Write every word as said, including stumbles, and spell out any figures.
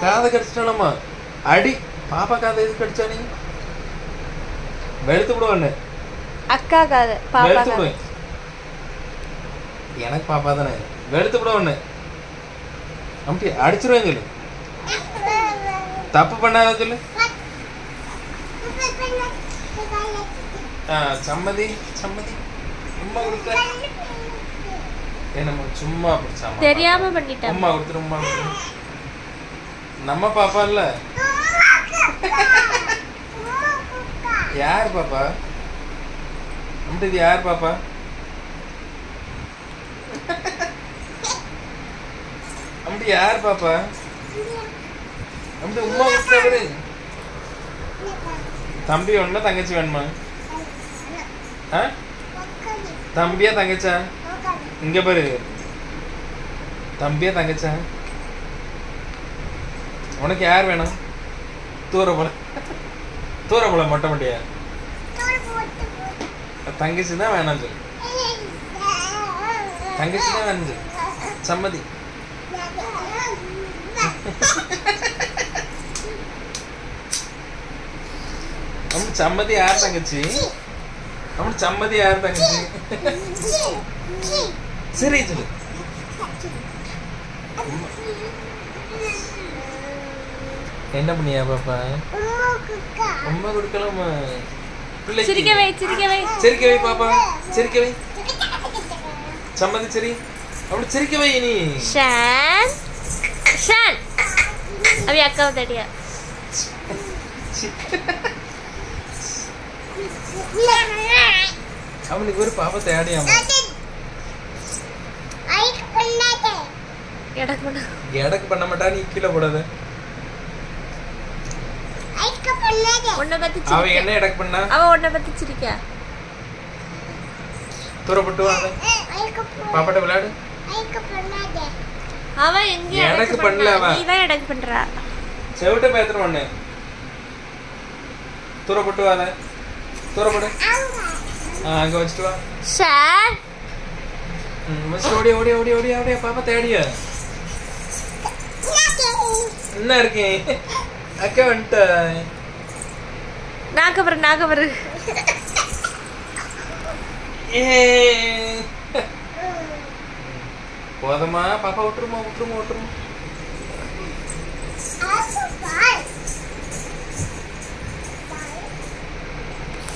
காதை கடிச்சிட்டானம்மா. அடி பாப்பா காதை எது கடிச்சா நீ? வெளுத்து விடுவானு. அக்கா காதை பாப்பா வெளுத்து விடு. எனக்கு பாப்பா தானே. வெளுத்து விடுவானு. அம்பி அடிச்சிருவேன் சொல்லு. தப்பு பண்ணாத சொல்லு. ஆ சம்மதி சம்மதி அம்மா கொடுக்க. என்னம்மா சும்மா பிடிச்சாமா? தெரியாம பண்ணிட்டேன். அம்மா கொடுத்துரு அம்மா கொடுத்துரு. நம்ம பாப்பா இல்ல. யார் பாப்பா? அம்பி இது யார் பாப்பா? அம்பி யார் பாப்பா? அம்பி உம்மா கொடுத்தவரு. தம்பி ஒண்ணா தங்கச்சி வேணுமா? தம்பியா தங்கச்சா? இங்க பாரு. தம்பியா தங்கச்சா? உனக்கு யார் வேணும்? தூர போல தூர போல மொட்டை மட்டியா? தங்கச்சி தான் வேணாம் சொல்லு. தங்கச்சி தான் வேணும் சொல்லு. சம்மதி. சம்மதி யார் தங்கச்சி? அவன் சம்மதி யார் தங்கச்சி? சரி சொல்லு. என்ன பண்ணியா பாப்பா? அம்மா கொடுக்கலாமா? சிரிக்க வை சிரிக்க வை சிரிக்க வை பாப்பா. சிரிக்க வை. சம்மதி சரி. அப்படி சிரிக்க வை நீ. ஷான் ஷான் அவி அக்காவை தடியா. அவனுக்கு ஒரு பாப்பா தேடியாமா? எடக்கு பண்ண மாட்டா. நீ கீழே போடாத. அவ என்ன எடக்கு பண்ணா? அவ உன்னை பத்தி சிரிக்கா. தூரப்பட்டு வா. பாப்பாட்ட விளையாடு. அவ எங்க எடக்கு பண்ணல. அவ நீ தான் எடக்கு பண்றா. செவிட்ட பேத்துற ஒண்ணு. தூரப்பட்டு வா. தூரப்படு. அங்க வச்சுட்டு வா. சார் ஓடி ஓடி ஓடி ஓடி ஓடி பாப்பா தேடிய. என்ன இருக்கேன் அக்கா வந்துட்ட. நாக்கபரு நாக்கபரு. போதமா பாப்பா விட்டுருமா விட்டுருமா விட்டுருமா.